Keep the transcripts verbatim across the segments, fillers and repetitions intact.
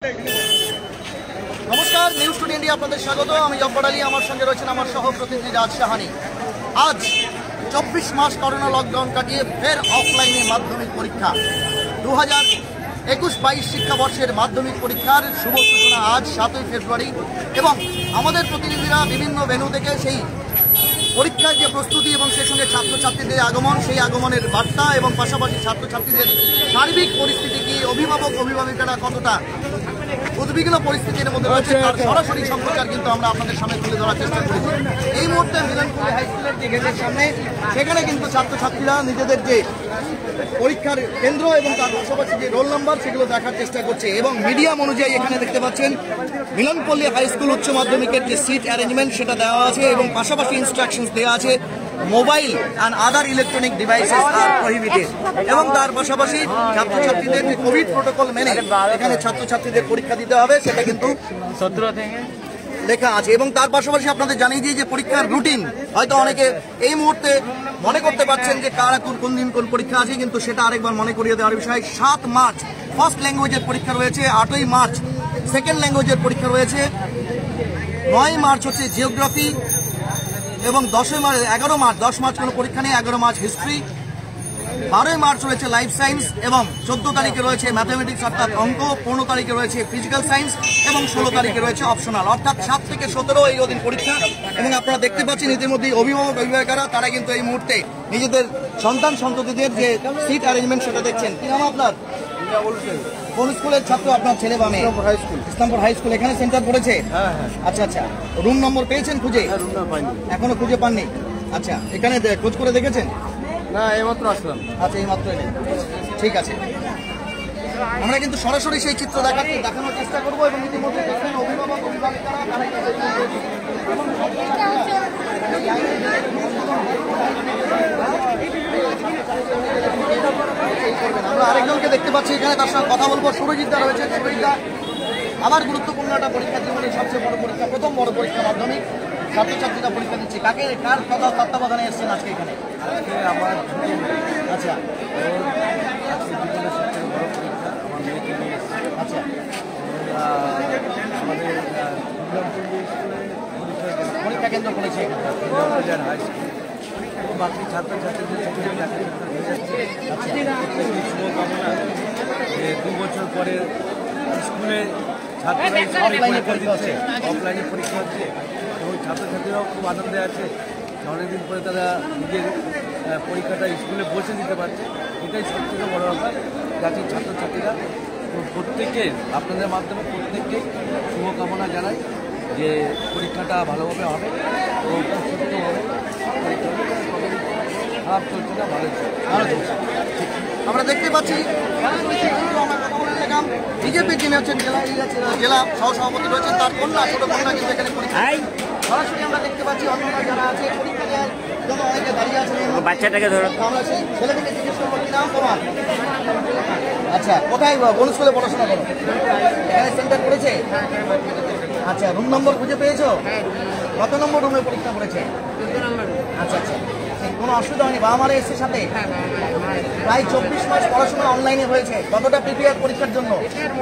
नमस्कार news today India আপনাদের স্বাগত। আমি জব্বার আলী, আমার সঙ্গে রয়েছেন আমার সহ প্রতিনিধি রাজ সাহানি। আজ চব্বিশ মাস করোনা লকডাউন কাটিয়ে ফের অফলাইনে মাধ্যমিক পরীক্ষা। দু হাজার একুশ বাইশ শিক্ষাবর্ষের মাধ্যমিক পরীক্ষার শুভ সূচনা আজ সাতই ফেব্রুয়ারি এবং আমাদের প্রতিনিধিরা বিভিন্ন ভেন্যু থেকে সেই পরীক্ষার যে প্রস্তুতি এবং সেই সঙ্গে ছাত্রছাত্রীদের আগমন, সেই আগমনের বার্তা এবং পাশাপাশি ছাত্রছাত্রীদের সার্বিক পরিস্থিতি কি, অভিভাবক অভিভাবিকারা কতটা উদ্বিগ্ন পরিস্থিতির মধ্যে রয়েছে তার সরাসরি সম্প্রচার কিন্তু আমরা আপনাদের সামনে তুলে ধরার চেষ্টা করেছি। এই মুহূর্তে মিলনপুর হাই স্কুলের যে গেটের সামনে সেখানে কিন্তু ছাত্রছাত্রীরা নিজেদের যে পরীক্ষার কেন্দ্র এবং তার পাশাপাশি যে রোল নাম্বার সেগুলো দেখার চেষ্টা করছে এবং মিডিয়াম অনুযায়ী এখানে দেখতে পাচ্ছেন মিলনপল্লী হাই স্কুল উচ্চ মাধ্যমিকের যে সিট অ্যারেঞ্জমেন্ট সেটা দেওয়া আছে এবং পাশাপাশি ইনস্ট্রাকশনস দেওয়া আছে mobile and other electronic devices আর প্রহিবিটেড এবং তার পাশাপাশি ছাত্রছাত্রীদের কোভিড প্রোটোকল মেনে এখানে ছাত্রছাত্রীদের পরীক্ষা দিতে হবে সেটা কিন্তু সতেরো থেকে লেখা আছে এবং তার পাশাপাশি আপনাদের জানিয়ে দিই যে পরীক্ষার রুটিন হয়তো অনেকে এই মুহূর্তে মনে করতে পারছেন যে কারা কোন দিন কোন পরীক্ষা আছে, কিন্তু সেটা আরেকবার মনে করিয়ে দেওয়ার বিষয়। সাত মার্চ ফার্স্ট ল্যাঙ্গুয়েজের পরীক্ষা রয়েছে, আটই মার্চ সেকেন্ড ল্যাঙ্গুয়েজের পরীক্ষা রয়েছে, নয় মার্চ হচ্ছে জিওগ্রাফি এবং দশই মার্চ এগারো মার্চ দশ মার্চ কোনো পরীক্ষা নেই, এগারো মার্চ হিস্ট্রি, বারোই মার্চ রয়েছে লাইফ সায়েন্স এবং চোদ্দ তারিখে রয়েছে ম্যাথামেটিক্স অর্থাৎ অঙ্ক, পনেরো তারিখে রয়েছে ফিজিক্যাল সায়েন্স এবং ষোলো তারিখে রয়েছে অপশনাল, অর্থাৎ সাত থেকে সতেরো এই দিন পরীক্ষা। এবং আপনারা দেখতে পাচ্ছেন ইতিমধ্যে অভিভাবক অভিভাবিকারা তারা কিন্তু এই মুহূর্তে নিজেদের সন্তান সন্ততিদের যে সিট অ্যারেঞ্জমেন্ট সেটা দেখছেন। কি নাম আপনার? কোন স্কুলের ছাত্র আপনার ছেলে বা মেয়ে? High school, Islampur high school. এখানে সেন্টার পড়েছে? আচ্ছা আচ্ছা, রুম নম্বর পেয়েছেন খুঁজে? এখনো খুঁজে পাননি? আচ্ছা, এখানে খোঁজ করে দেখেছেন? না, এইমাত্র আসলাম। আচ্ছা, এইমাত্র এলেন, ঠিক আছে। আমরা কিন্তু সরাসরি সেই চিত্র দেখাতে দেখানোর চেষ্টা করবো এবং ইতিমধ্যে দেখবেন অভিভাবক অভিভাবিকারা আমরা আরেকজনকে দেখতে পাচ্ছি এখানে, তার সঙ্গে কথা বলবো। সুরজিৎদা রয়েছে। সুরজিৎদা, আমার গুরুত্বপূর্ণ একটা পরীক্ষা, জীবনের সবচেয়ে বড় পরীক্ষা, প্রথম বড় পরীক্ষা মাধ্যমিক, ছাত্রছাত্রীরা পরীক্ষা দিচ্ছে, কাকে কার কথা তত্ত্বাবধানে এসছেন আজকে এখানে? আজকে আমার আচ্ছা আচ্ছা, আমাদের পরীক্ষা কেন্দ্র করেছে হাই স্কুল এবং বাকি ছাত্রছাত্রীদের শুভকামনা যে দু বছর পরে স্কুলে ছাত্ররা পরীক্ষা দিচ্ছে, অফলাইনে পরীক্ষা হচ্ছে এবং ছাত্রছাত্রীরাও খুব আনন্দে আছে। অনেকদিন পরে তারা নিজের পরীক্ষাটা স্কুলে বসে দিতে পারছে, এটাই সবথেকে বড় ব্যাপার। যাতে ছাত্রছাত্রীরা প্রত্যেকে আপনাদের মাধ্যমে প্রত্যেককে শুভকামনা জানাই যে পরীক্ষাটা ভালোভাবে হবে এবং খুব সুস্থ হবে। পরীক্ষা খারাপ চলছে না, ভালো চলছে। আমরা দেখতে পাচ্ছি বিজেপির যিনি হচ্ছেন জেলা জেলা সহসভাপতি রয়েছেন, তার কন্যা ছোট কন্যা কিন্তু এখানে পরীক্ষা সরাসরি আমরা দেখতে পাচ্ছি। অন্যরা যারা আছে পরীক্ষা দেওয়ার জন্য অনেকে দাঁড়িয়ে আছে, বাচ্চাটাকে ধরো। আমরা সেই ছেলেটিকে জিজ্ঞেস করবো কি নাম তোমার? আচ্ছা, কোথায় কোন স্কুলে পড়াশোনা করো? এখানে সেন্টার করেছে? আচ্ছা, রুম নম্বর খুঁজে পেয়েছো? কত নম্বর রুমে পরীক্ষা করেছে? আচ্ছা আচ্ছা, কোনো অসুবিধা হয়নি? বাবা মারা এসছে সাথে? প্রায় চব্বিশ মাস পড়াশোনা অনলাইনে হয়েছে, কতটা প্রিপেয়ার পরীক্ষার জন্য?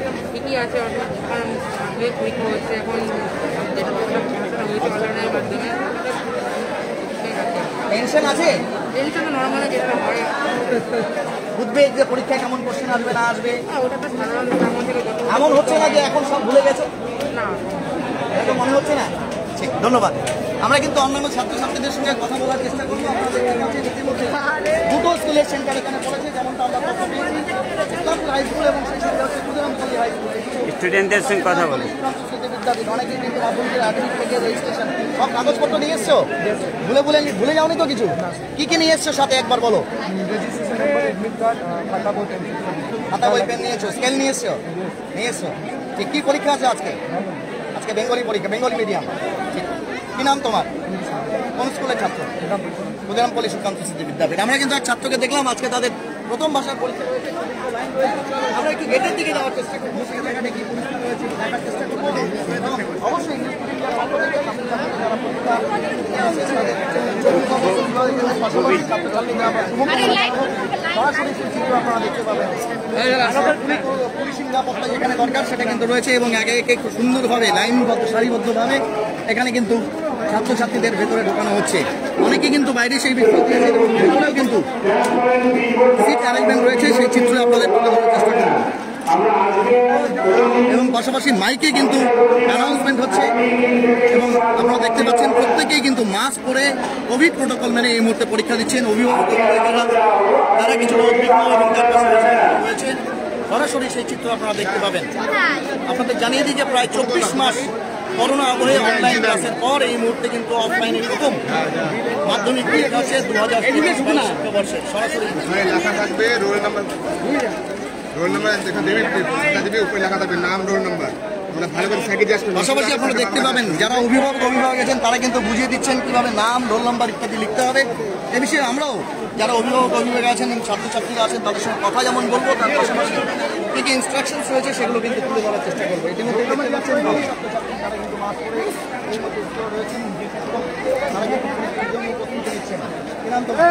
টেনশন আছে? উদ্বেগ যে পরীক্ষায় কেমন কোশ্চেন আসবে না আসবে? এমন হচ্ছে না যে এখন সব ভুলে গেছে? এরকম মনে হচ্ছে না? ঠিক, ধন্যবাদ। আমরা কিন্তু অন্যান্য ছাত্রছাত্রীদের সঙ্গে কথা বলার চেষ্টা করবো। দুটো স্কুলের সেন্টার এখানে পড়েছে, যেমনটা আমরা কথা বলেছি, ইসলামপুর হাই স্কুল এবং সেই সঙ্গে হচ্ছে ক্ষুদিরামপল্লী হাই স্কুল। স্টুডেন্টদের সঙ্গে কথা বলি। অনেকেই কিন্তু মাধ্যমিকের আধুনিক থেকে রেজিস্ট্রেশন সব কাগজপত্র নিয়ে এসছো? ভুলে ভুলে ভুলে যাওনি তো কিছু? কি কি নিয়ে এসছো সাথে একবার বলো? খাতা বই পেন নিয়েছো, স্কেল নিয়ে এসছো? নিয়ে এসছো, ঠিক। কি পরীক্ষা আছে আজকে? আজকে বেঙ্গলি পরীক্ষা, বেঙ্গলি মিডিয়াম, ঠিক। কি নাম তোমার? কোন স্কুলের ছাত্র? ক্ষুদিরামপল্লী সুকান্ত স্মৃতি বিদ্যাপীঠ। আমরা কিন্তু এক ছাত্রকে দেখলাম আজকে তাদের প্রথম ভাষার পরীক্ষা রয়েছে। আমরা একটু গেটের দিকে যাওয়ার চেষ্টা করবো, সেখানে কি পরীক্ষা রয়েছে দেখার চেষ্টা করবো এবং অবশ্যই পাশাপাশি সরাসরি সেই চিত্র আপনারা দেখতে পাবেন। পুলিশ নিরাপত্তা যেখানে দরকার সেটা কিন্তু রয়েছে এবং আগে একে খুব সুন্দরভাবে লাইনবদ্ধ সারিবদ্ধভাবে এখানে কিন্তু ছাত্রছাত্রীদের ভেতরে ঢোকানো হচ্ছে। অনেকে কিন্তু বাইরে সেই বিক্ষোভ এবং ভেতরেও কিন্তু সিট অ্যারেঞ্জমেন্ট রয়েছে, সেই চিত্র আপনাদের তুলে ধরার চেষ্টা করব। এবং পাশাপাশি মাইকে কিন্তু অ্যানাউন্সমেন্ট হচ্ছে এবং আপনারা দেখতে পাচ্ছেন প্রত্যেকেই কিন্তু মাস্ক পরে কোভিড প্রোটোকল মেনে এই মুহূর্তে পরীক্ষা দিচ্ছেন। অভিভাবক অভিভাবকেরা তারা কিছুটা উদ্বিগ্ন এবং তার পাশাপাশি রয়েছে। সরাসরি সেই চিত্র আপনারা দেখতে পাবেন। আপনাদের জানিয়ে দিই যে প্রায় চব্বিশ মাস করোনা আবহে অনলাইন ক্লাসের পর এই মুহূর্তে কিন্তু অফলাইনে প্রথম মাধ্যমিক পরীক্ষা হচ্ছে দু হাজার শিক্ষাবর্ষের। সরাসরি লেখা থাকবে রোল নাম্বার, রোল নাম্বার দেখা দেবে, দেবে উপরে লেখা থাকবে নাম, রোল নাম্বার। ভালো করে সাইকেল আসবে। পাশাপাশি আপনারা দেখতে পাবেন যারা অভিভাবক অভিভাবক আছেন তারা কিন্তু বুঝিয়ে দিচ্ছেন কিভাবে নাম, রোল নাম্বার ইত্যাদি লিখতে হবে। এ বিষয়ে আমরাও যারা অভিভাবক অভিভাবক আছেন এবং ছাত্রছাত্রীরা আছেন তাদের সঙ্গে কথা যেমন বলবো, তার পাশাপাশি কী কী ইনস্ট্রাকশনস রয়েছে সেগুলো কিন্তু তুলে ধরার চেষ্টা করবো। ইতিমধ্যে দেখতে পাচ্ছেন ছাত্রছাত্রী তারা কিন্তু মাস্ক পরে এই মধ্যে রয়েছেন, তারা কিন্তু পরীক্ষার জন্য প্রস্তুতি নিচ্ছেন। কি নাম তো?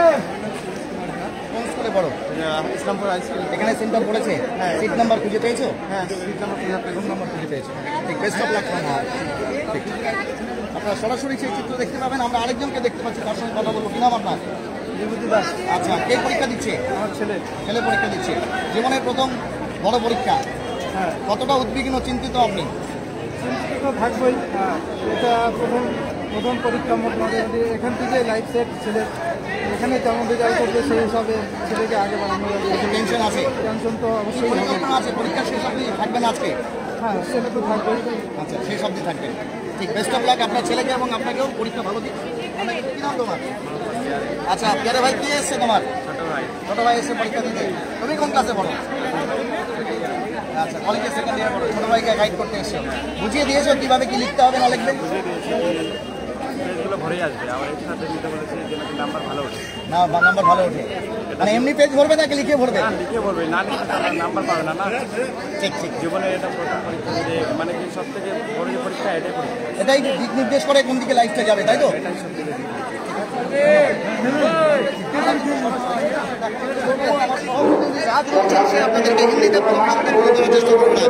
কোন স্কুলে পড়ো? Islampur high school. এখানে সেন্টার পড়েছে? হ্যাঁ। সিট নাম্বার খুঁজে পেয়েছো? হ্যাঁ, সিট নাম্বার রুম নাম্বার খুঁজে পেয়েছো। ঠিক, বেস্ট অফ লাক। ঠিক, আপনারা সরাসরি সেই চিত্র দেখতে পাবেন। আমরা আরেকজনকে দেখতে পাচ্ছি, তার সঙ্গে কথা বলবো। কি নাম আপনার? বিভূতি দাস। আচ্ছা, কে পরীক্ষা দিচ্ছে? আমার ছেলে। ছেলে পরীক্ষা দিচ্ছে, জীবনের প্রথম বড় পরীক্ষা। হ্যাঁ। কতটা উদ্বিগ্ন চিন্তিত আপনি? চিন্তিত থাকবই। এটা প্রথম প্রথম পরীক্ষা মোটামুটি এখান থেকে লাইফ সেট ছেলে এখানে যেমন রেজাল্ট করবে সেই হিসাবে ছেলেকে আগে বাড়ানো যাবে। টেনশন আছে? টেনশন তো অবশ্যই হবে। পরিকল্পনা আছে, পরীক্ষা শেষ অবধি থাকবেন আজকে? হ্যাঁ, ছেলে তো থাকবেই। আচ্ছা, শেষ অবধি থাকবেন। ঠিক, বেস্ট অফ লাক আপনার ছেলেকে এবং আপনাকেও। পরীক্ষা ভালো দিন। কি নাম তোমার? আচ্ছা, প্যারে ভাই কে এসছে তোমার? ছোট ভাই। ছোট ভাই এসে পরীক্ষা দিতে। তুমি কোন ক্লাসে পড়ো? আচ্ছা, কলেজে সেকেন্ড ইয়ার পড়ো। ছোট ভাইকে গাইড করতে এসছো, বুঝিয়ে দিয়েছো কিভাবে কি লিখতে হবে না লিখবে? পেজগুলো ভরে আসবে, আমার এর সাথে নিতে বলেছে যে নাম্বার ভালো ওঠে। না, নাম্বার ভালো ওঠে মানে এমনি পেজ ভরবে নাকি লিখে ভরবে? না, লিখে বলবে, না লিখে তারা নাম্বার পাবে না। না, ঠিক ঠিক, জীবনের এটা প্রথম পরীক্ষা, যে মানে কি সব থেকে বড় যে পরীক্ষা এটাই পরীক্ষা। এটাই দিক নির্দেশ করে কোন দিকে লাইফটা যাবে, তাই তো? এটাই সব থেকে আপনাদেরকে হিন্দিতে পুরো বিষয়টা তুলে ধরার চেষ্টা করবো।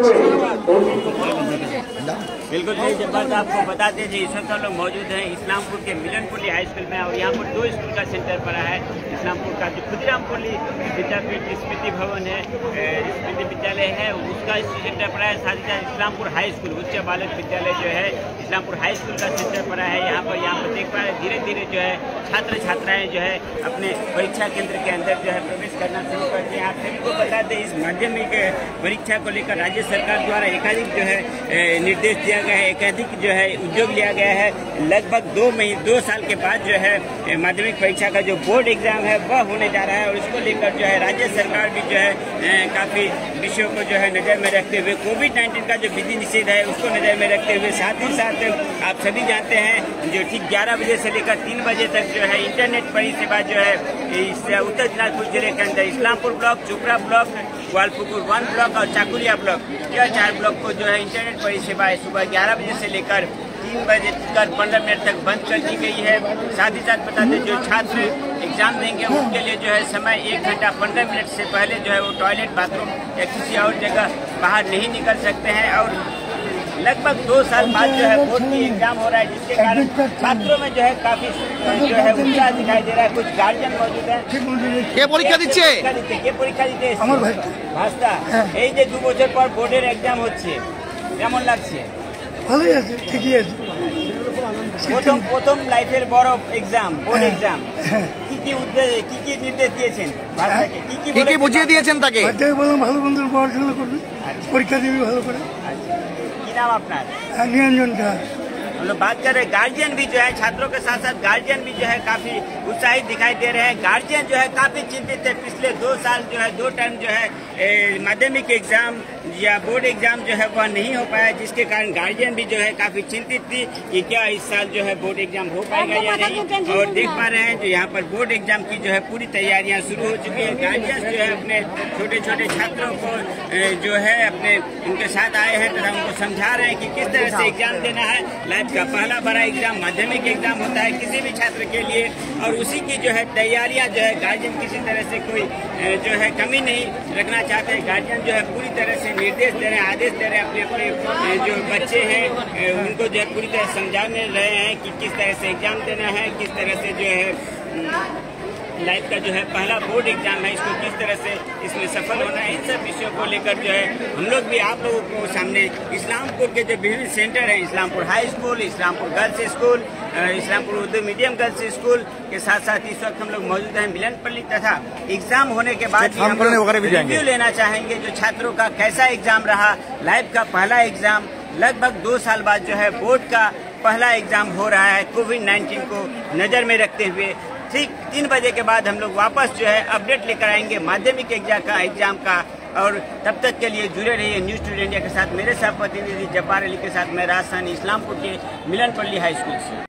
बिल्कुल जी, जब बात आपको बता दें जी, इस वक्त हम लोग मौजूद हैं इस्लामपुर के मिलनपुली हाई स्कूल में और यहाँ पर दो स्कूल का सेंटर पड़ा है। इस्लामपुर का जो खुदरामपुली विद्यापीठ स्मृति भवन है, स्मृति विद्यालय है, उसका सेंटर पड़ा है। साथ ही साथ इस्लामपुर हाई स्कूल उच्च बालक विद्यालय जो है इस्लामपुर हाई स्कूल का सेंटर पड़ा है। यहाँ पर यहाँ पर देख पा रहे धीरे धीरे जो है छात्र छात्राएं जो है अपने परीक्षा केंद्र के अंदर जो है प्रवेश करना शुरू करते हैं। आप सभी को बता दें, इस माध्यमिक परीक्षा को लेकर राज्य सरकार द्वारा एकाधिक जो है निर्देश दिया गया है, एकाधिक जो है उद्योग लिया गया है। लगभग दो महीने दो साल के बाद जो है माध्यमिक परीक्षा का जो बोर्ड एग्जाम है वह होने जा रहा है और इसको लेकर जो है राज्य सरकार भी जो है काफी विषयों को जो है नजर में रखते हुए कोविड नाइन्टीन का जो विधि निषेध है उसको नजर में रखते हुए, साथ ही साथ आप सभी जानते हैं जो ठीक ग्यारह बजे से लेकर तीन बजे तक जो है इंटरनेट परिसेवा जो है इस उत्तर दिनाजपुर जिले के अंदर Islampur block, Chopra block, Goalpokhar one block और चाकुलिया ब्लॉक, यह चार ब्लॉक को जो है इंटरनेट परिसेवा सुबह ग्यारह बजे से लेकर तीन बजे कर पंद्रह मिनट तक बंद कर दी गई है। साथ ही साथ बता दें जो छात्र एग्जाम देंगे उनके लिए जो है समय एक घंटा पंद्रह मिनट से पहले जो है वो टॉयलेट, बाथरूम या किसी और जगह बाहर नहीं निकल सकते हैं। और लगभग दो साल बाद जो है बोर्ड की एग्जाम हो रहा है, जिसके कारण छात्रों में जो है काफी जो है उत्साह दिखाई दे रहा है। कुछ गार्जियन मौजूद है। কে পরীক্ষা দিচ্ছে? কে পরীক্ষা দিতে আমার ভাস্তা, এই যে দু বছর পর বোর্ডের এক্সাম হচ্ছে কেমন লাগছে? ভালোই আছে, ঠিকই আছে। প্রথম প্রথম লাইফের বড় এক্সাম, বোর্ড এক্সাম, কি কি উদ্দেশ্য কি কি নির্দেশ দিয়েছেন ভাস্তাকে? কি কি কি কি বুঝিয়ে দিয়েছেন তাকে? বাচ্চাকে বললাম ভালো বন্ধু পড়াশোনা করবে, পরীক্ষা দিবি ভালো করে। কি নাম আপনার? নিরঞ্জন দাস। हम लोग बात कर रहे हैं गार्जियन भी जो है छात्रों के साथ साथ गार्जियन भी जो है काफी उत्साहित दिखाई दे रहे हैं। गार्जियन जो है काफी चिंतित है, पिछले दो साल जो है दो टाइम जो है माध्यमिक एग्जाम या बोर्ड एग्जाम जो है वह नहीं हो पाया, जिसके कारण गार्जियन भी जो है काफी चिंतित थी कि क्या इस साल जो है बोर्ड एग्जाम हो पाएगा या नहीं। और देख पा रहे हैं जो यहाँ पर बोर्ड एग्जाम की जो है पूरी तैयारियां शुरू हो चुकी है। गार्जियन जो है अपने छोटे छोटे छात्रों को जो है अपने उनके साथ आए हैं तथा उनको समझा रहे हैं कि किस तरह से एग्जाम देना है। लाइफ का पहला बड़ा एग्जाम माध्यमिक एग्जाम होता है किसी भी छात्र के लिए, और उसी की जो है तैयारियां जो है गार्जियन किसी तरह से कोई जो है कमी नहीं रखना चाहते हैं। गार्जियन जो है पूरी तरह से निर्देश दे रहे हैं, आदेश दे रहे हैं, अपने अपने जो बच्चे हैं उनको जो है पूरी तरह समझाने रहे हैं कि किस तरह से एग्जाम देना है, किस तरह से जो है लाइफ का जो है पहला बोर्ड एग्जाम है, इसको किस तरह से इसमें सफल होना है। इन सब विषयों को लेकर जो है हम लोग भी आप लोगों को सामने इस्लामपुर के जो विभिन्न सेंटर हैं, Islampur high school, Islampur girls school, Islampur Urdu medium girls school के साथ साथ इस वक्त हम लोग मौजूद हैं मिलनपल्ली, तथा एग्जाम होने के बाद भी हम लोग रिव्यू लेना चाहेंगे जो छात्रों का कैसा एग्जाम रहा। लाइफ का पहला एग्जाम लगभग दो साल बाद जो है बोर्ड का पहला एग्जाम हो रहा है कोविड नाइन्टीन को नजर में रखते हुए। ठीक तीन बजे के बाद हम लोग वापस जो है अपडेट लेकर आएंगे माध्यमिक एग्जाम का एग्जाम का। और तब तक के लिए जुड़े रहिए न्यूज टुडे इंडिया के साथ। मेरे सह प्रतिनिधि जब्बार अली के साथ मैं राजस्थान इस्लामपुर के मिलनपल्ली हाई स्कूल से।